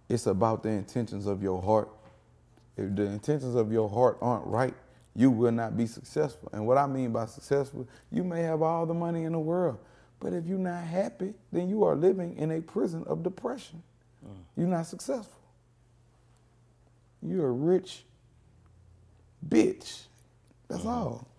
It's about the intentions of your heart. If the intentions of your heart aren't right, you will not be successful. And what I mean by successful, you may have all the money in the world, but if you're not happy, then you are living in a prison of depression. You're not successful. You're a rich bitch. That's all.